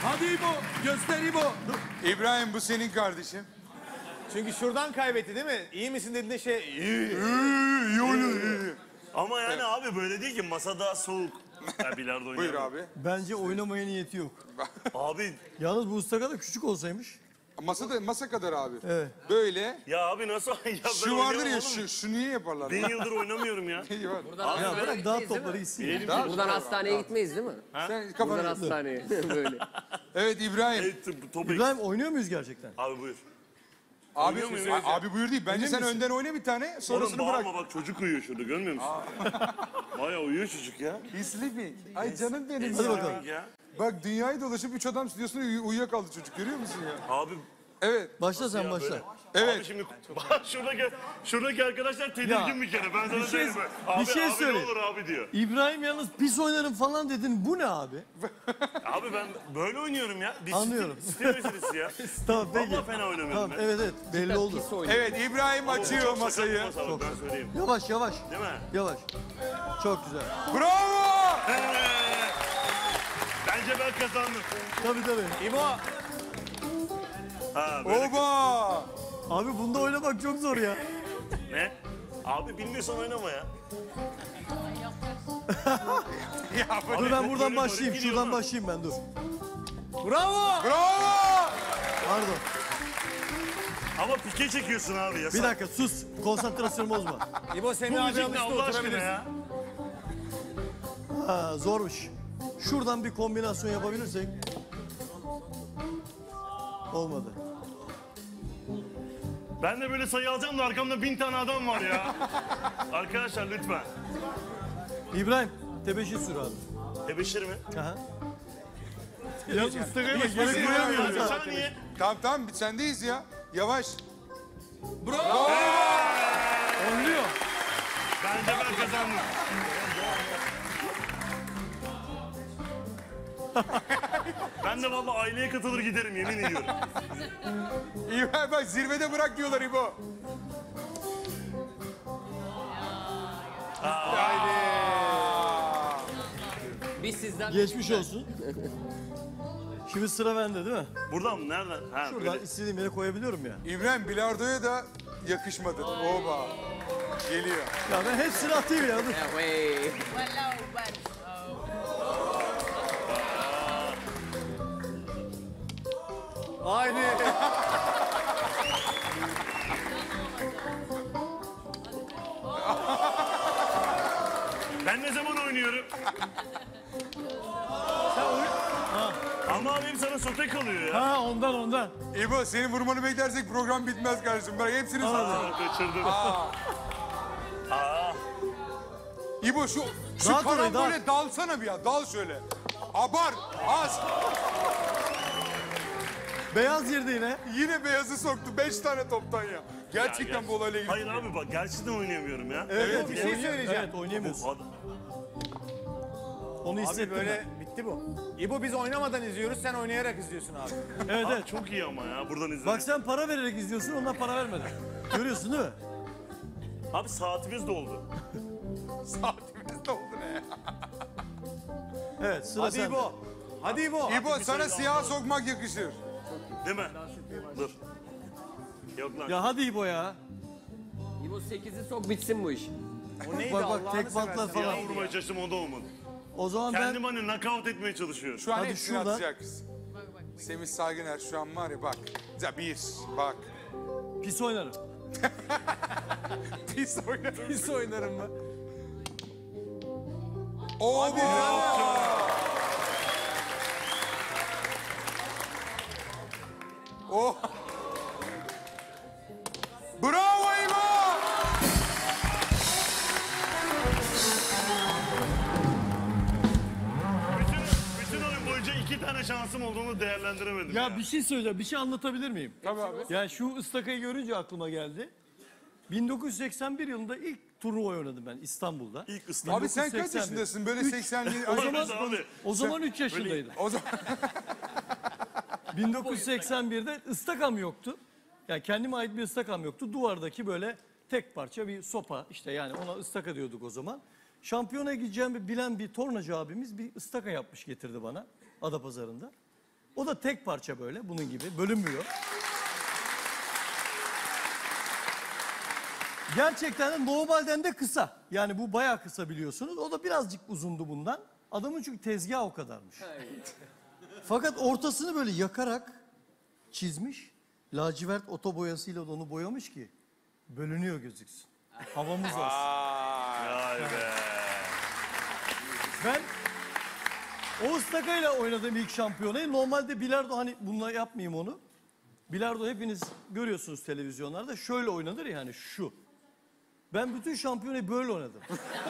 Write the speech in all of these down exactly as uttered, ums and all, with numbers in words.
Hadi İbo, göster İbo. İbrahim bu senin kardeşin. Çünkü şuradan kaybetti değil mi? İyi misin dediğinde şey... İyi. İyi oynuyor. Ama yani evet. Abi böyle değil ki masada soğuk. Ya bilardo oynuyor. Buyur abi. Bence oynamaya niyeti yok. Abi. Yalnız bu ıstaka da küçük olsaymış. Masada masa kadar abi. Evet. Böyle. Ya abi nasıl? Ya şu vardır ya şu, şu niye yaparlar? Bin yıldır oynamıyorum ya. Buradan ya bırak dağıt topları gitsin. Buradan hastaneye gitmeyiz değil mi? Ha? Sen kafanı... Buradan hastaneye böyle. Evet İbrahim. Evet, İbrahim oynuyor muyuz gerçekten? Abi buyur. Abi, abi buyur değil. Bence sen önden oyna bir tane, sonrasını Oğlum, bırak. bağırma bak çocuk uyuyor şurada görmüyor musun? Baya uyuyor çocuk ya. He's sleeping. Ay canım benim Hadi ya. bakalım. Ya. Bak dünyayı dolaşıp üç adam stüdyosunda uy uyuyakaldı çocuk görüyor musun ya? Abi. Evet. Başla sen ya, başla. böyle. Evet. Abi şimdi bak şuradaki, şuradaki arkadaşlar tedirgin Ya, bir kere. Ben sana bir şey- söyleyeyim. Abi, bir şey abi söyle. ne olur abi diyor. İbrahim yalnız pis oynarım falan dedin. Bu ne abi? Abi ben böyle oynuyorum ya. Disiplin- Anlıyorum. Disiplin meselesi ya. Tamam peki. Vallahi fena oynamıyorum Tamam ben. evet evet belli oldu. Evet İbrahim açıyor Çok masayı. sakat bir masa var, ben söyleyeyim. Yavaş yavaş. Değil mi? Yavaş. Çok güzel. Bravo! Evet. Bence ben kazandım. Tabii tabii. İbo. Ha, böyle... Oba! Abi bunda oynamak çok zor ya. Ne? Abi bilmiyorsan oynama ya. Ya bu- Dur ben buradan böyle başlayayım. gidiyor Şuradan mu? başlayayım ben dur. Bravo. Bravo! Pardon. Ama pike çekiyorsun abi ya. Bir dakika sus. Konsantrasyonumu bozma. İbo senin Bu abi müzik ne alıştı Allah aşkına oturabilirsin. ya? Ha, zormuş. Şuradan bir kombinasyon yapabilirsek. Olmadı. Ben de böyle sayı alacağım da arkamda bin tane adam var ya. Arkadaşlar lütfen. İbrahim tebeşir sür abi. Tebeşir mi? Aha. Yalnız ıstakaya bak. Hiçbir Gerek şey koyamıyoruz yok. ha. Bir saniye. Tamam tamam biz sendeyiz ya. Yavaş. Oynuyor. Bence ben kazandım. Ben de vallahi aileye katılır giderim yemin ediyorum. İbrahim bak zirvede bırak diyorlar İbo. Biz sizden... Geçmiş olsun. Şimdi sıra bende değil mi? Buradan mı? Nereden? Ha, Şuradan böyle. istediğim yere koyabiliyorum ya. İbrahim bilardoya da yakışmadın. Oba. Geliyor. Ya ben hepsini atayım ya. Dur. Ya, wey. Haydi. Ben ne zaman oynuyorum? Sen oyun... Ama abi hep sana sote kalıyor ya. Ha ondan ondan. İbo senin vurmanı beklersek program bitmez kardeşim. Bırak hepsini sana. Aa, kaçırdım. Aa. İbo şu, şu Dağıt orayı, karambole dalsana bir ya. Dal şöyle. Abar. Az. Beyaz yerde yine. Yine beyazı soktu. Beş tane toptan ya. Gerçekten Ya, bu olayla ilgili. Hayır abi bak gerçekten oynayamıyorum ya. Evet, evet bir şey oynayamıyorsun. söyleyeceğim. Evet oynayamıyorsun. Bu adam- Onu Abi hissettim böyle bitti bu. İbo biz oynamadan izliyoruz, sen oynayarak izliyorsun abi. ben. Evet Abi evet. çok iyi ama ya buradan izledim. Bak sen para vererek izliyorsun, onlar para vermeden. Görüyorsun değil mi? Abi saatimiz doldu. Saatimiz de oldu ne ya? Evet sıra Hadi sende. İbo. Hadi İbo. İbo bir sana sayı siyah sokmak yakışır. Değil mi? Dur. Yok lan. Ya hadi İbo ya. İbo sekizi sok bitsin bu iş. O neydi Bak bak Allah'ını tek bantlar seversen. falan. Siyah vurmaya çalıştım o da olmadı. O zaman ben Kendim hani knockout etmeye çalışıyorum. Şu an Hadi hepsini şuradan. atacak. Semih Saygıner şu an var ya bak. Ya bir bak. pis oynarım. Pis oynar. Pis oynarım mı? Oba. Oh. Bravo İbo. Bütün, bütün oyun boyunca iki tane şansım olduğunu değerlendiremedim ya. Ya bir şey söyleyeceğim, bir şey anlatabilir miyim? Tabii abi. Ya şu ıstakayı görünce aklıma geldi. bin dokuz yüz seksen bir yılında ilk turnuva oynadım ben İstanbul'da. İlk ıslah. Abi sen kaç dokuz yüz seksen bir. yaşındasın? Böyle seksenli... O zaman abi. O zaman üç yaşındaydım. O zaman... bin dokuz yüz seksen birde ıstakam yoktu. Yani kendime ait bir ıstakam yoktu. Duvardaki böyle tek parça bir sopa işte yani ona ıstaka diyorduk o zaman. Şampiyona gideceğimi bilen bir tornacı abimiz bir ıstaka yapmış getirdi bana Adapazarı'nda. O da tek parça böyle bunun gibi bölünmüyor. Gerçekten de normalden de kısa. Yani bu bayağı kısa biliyorsunuz. O da birazcık uzundu bundan. Adamın çünkü tezgahı o kadarmış. Fakat ortasını böyle yakarak çizmiş. Lacivert oto boyasıyla da onu boyamış ki bölünüyor gözüksün. Havamız olsun. Vay be. Ben o ıstakayla oynadığım ilk şampiyonayı. Normalde bilardo hani bununla yapmayayım onu. Bilardo hepiniz görüyorsunuz televizyonlarda. Şöyle oynanır ya hani şu. Ben bütün şampiyonayı böyle oynadım.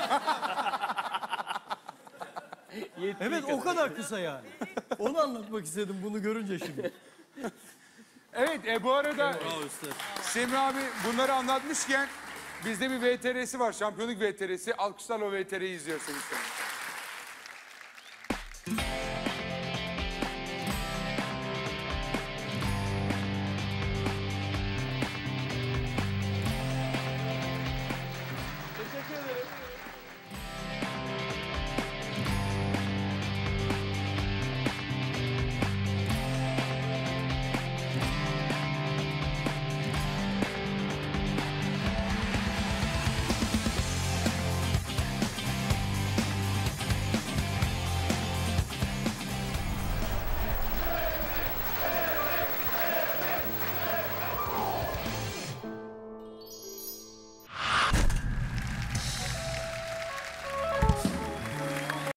Evet o kadar kısa yani. Onu anlatmak istedim bunu görünce şimdi. Evet e, bu arada Bravo üstad. Semih abi bunları anlatmışken bizde bir V T R'si var. Şampiyonluk V T R'si. Alkışlarla o V T R'yi izliyoruz Semih.